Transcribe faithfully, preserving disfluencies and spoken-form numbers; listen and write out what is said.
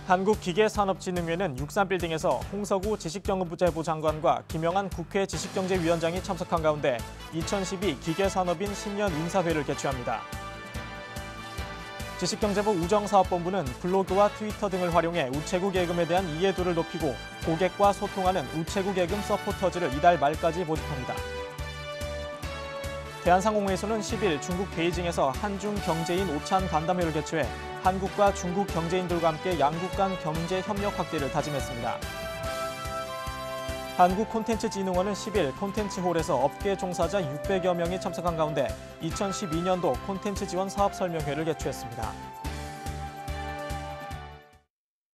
한국기계산업진흥회는 육삼빌딩에서 홍석우 지식경제부 장관과 김영한 국회 지식경제위원장이 참석한 가운데 이천십이 기계산업인 십 년 인사회를 개최합니다. 지식경제부 우정사업본부는 블로그와 트위터 등을 활용해 우체국 예금에 대한 이해도를 높이고 고객과 소통하는 우체국 예금 서포터즈를 이달 말까지 모집합니다. 대한상공회에서는 십 일 중국 베이징에서 한중 경제인 오찬 간담회를 개최해 한국과 중국 경제인들과 함께 양국 간 경제 협력 확대를 다짐했습니다. 한국콘텐츠진흥원은 십 일 콘텐츠홀에서 업계 종사자 육백여 명이 참석한 가운데 이천십이 년도 콘텐츠 지원 사업 설명회를 개최했습니다.